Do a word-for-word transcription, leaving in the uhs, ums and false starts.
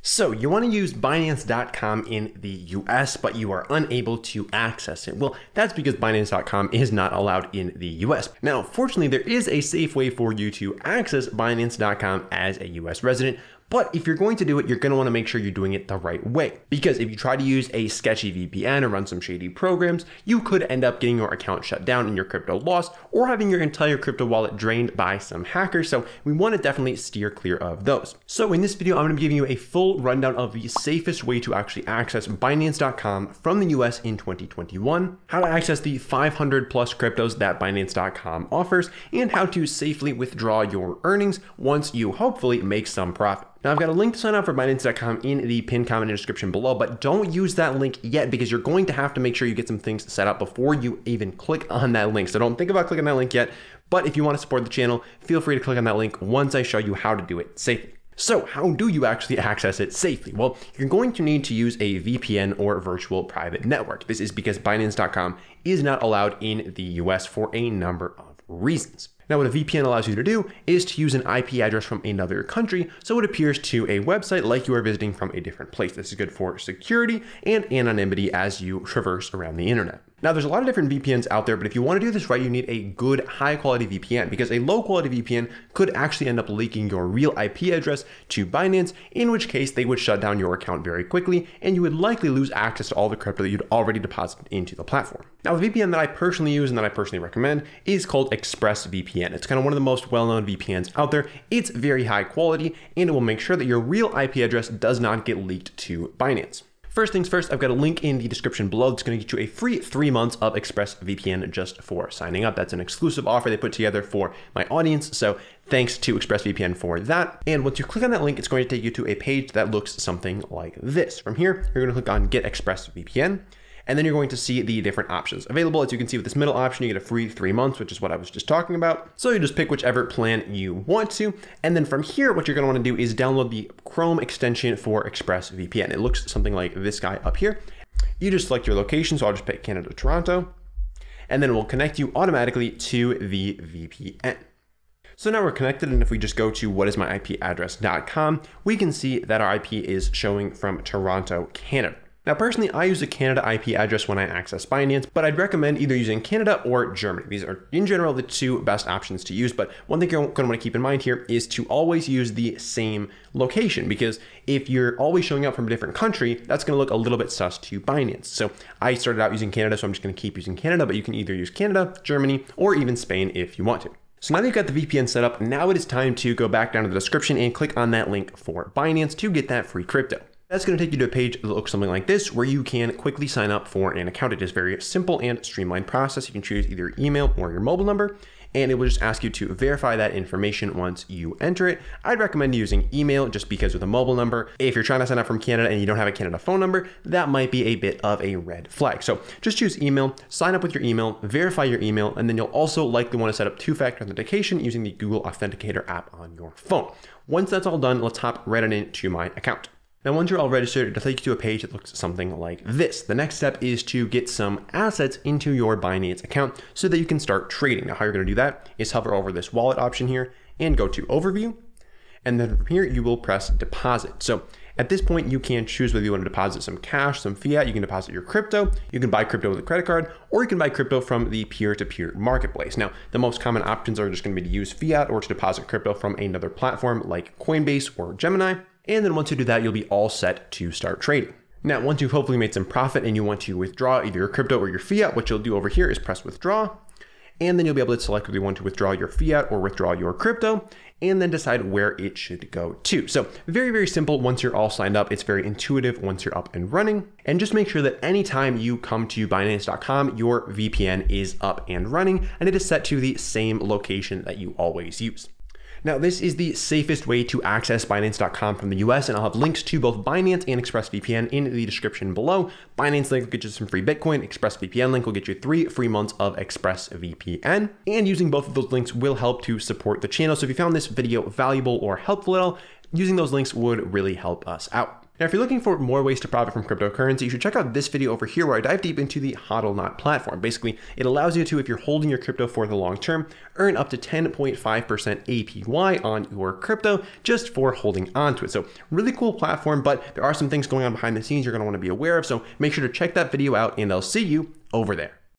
So you want to use Binance dot com in the U S, but you are unable to access it. Well, that's because Binance dot com is not allowed in the U S. Now, fortunately, there is a safe way for you to access Binance dot com as a U S resident. But if you're going to do it, you're going to want to make sure you're doing it the right way. Because if you try to use a sketchy V P N or run some shady programs, you could end up getting your account shut down and your crypto lost, or having your entire crypto wallet drained by some hacker. So we want to definitely steer clear of those. So in this video, I'm going to be giving you a full rundown of the safest way to actually access Binance dot com from the U S in twenty twenty-one, how to access the five hundred plus cryptos that Binance dot com offers, and how to safely withdraw your earnings once you hopefully make some profit. Now, I've got a link to sign up for Binance dot com in the pinned comment and description below, but don't use that link yet because you're going to have to make sure you get some things set up before you even click on that link. So don't think about clicking that link yet, but if you want to support the channel, feel free to click on that link once I show you how to do it safely. So how do you actually access it safely? Well, you're going to need to use a V P N or virtual private network. This is because Binance dot com is not allowed in the U S for a number of reasons. Now, what a V P N allows you to do is to use an I P address from another country, so it appears to a website like you are visiting from a different place. This is good for security and anonymity as you traverse around the internet. Now, there's a lot of different V P Ns out there, but if you want to do this right, you need a good, high-quality V P N, because a low-quality V P N could actually end up leaking your real I P address to Binance, in which case they would shut down your account very quickly, and you would likely lose access to all the crypto that you'd already deposited into the platform. Now, the V P N that I personally use and that I personally recommend is called ExpressVPN. It's kind of one of the most well-known V P Ns out there. It's very high quality, and it will make sure that your real I P address does not get leaked to Binance. First things first, I've got a link in the description below that's going to get you a free three months of ExpressVPN just for signing up. That's an exclusive offer they put together for my audience. So thanks to ExpressVPN for that. And once you click on that link, it's going to take you to a page that looks something like this. From here, you're going to click on Get ExpressVPN. And then you're going to see the different options available. As you can see with this middle option, you get a free three months, which is what I was just talking about. So you just pick whichever plan you want to. And then from here, what you're going to want to do is download the Chrome extension for ExpressVPN. It looks something like this guy up here. You just select your location. So I'll just pick Canada, Toronto, and then it will connect you automatically to the V P N. So now we're connected, and if we just go to what is my I P address dot com, we can see that our I P is showing from Toronto, Canada. Now, personally, I use a Canada I P address when I access Binance, but I'd recommend either using Canada or Germany. These are, in general, the two best options to use. But one thing you're going to want to keep in mind here is to always use the same location, because if you're always showing up from a different country, that's going to look a little bit sus to Binance. So I started out using Canada, so I'm just going to keep using Canada, but you can either use Canada, Germany, or even Spain if you want to. So now that you've got the V P N set up, now it is time to go back down to the description and click on that link for Binance to get that free crypto. That's going to take you to a page that looks something like this, where you can quickly sign up for an account. It is a very simple and streamlined process. You can choose either email or your mobile number, and it will just ask you to verify that information once you enter it. I'd recommend using email just because with a mobile number, if you're trying to sign up from Canada and you don't have a Canada phone number, that might be a bit of a red flag. So just choose email, sign up with your email, verify your email, and then you'll also likely want to set up two-factor authentication using the Google Authenticator app on your phone. Once that's all done, let's hop right on into my account. Now, once you're all registered, it'll take you to a page that looks something like this. The next step is to get some assets into your Binance account so that you can start trading. Now, how you're going to do that is hover over this wallet option here and go to Overview. And then from here, you will press Deposit. So at this point, you can choose whether you want to deposit some cash, some fiat. You can deposit your crypto. You can buy crypto with a credit card, or you can buy crypto from the peer-to-peer marketplace. Now, the most common options are just going to be to use fiat or to deposit crypto from another platform like Coinbase or Gemini. And then once you do that, you'll be all set to start trading. Now, once you've hopefully made some profit and you want to withdraw either your crypto or your fiat, what you'll do over here is press withdraw. And then you'll be able to select whether you want to withdraw your fiat or withdraw your crypto, and then decide where it should go to. So very, very simple once you're all signed up. It's very intuitive once you're up and running. And just make sure that anytime you come to Binance dot com, your V P N is up and running, and it is set to the same location that you always use. Now, this is the safest way to access Binance dot com from the U S, and I'll have links to both Binance and ExpressVPN in the description below. Binance link will get you some free Bitcoin. ExpressVPN link will get you three free months of ExpressVPN. And using both of those links will help to support the channel. So if you found this video valuable or helpful at all, using those links would really help us out. Now, if you're looking for more ways to profit from cryptocurrency, you should check out this video over here where I dive deep into the HODL knot platform. Basically, it allows you to, if you're holding your crypto for the long term, earn up to ten point five percent A P Y on your crypto just for holding onto it. So really cool platform, but there are some things going on behind the scenes you're going to want to be aware of. So make sure to check that video out and I'll see you over there.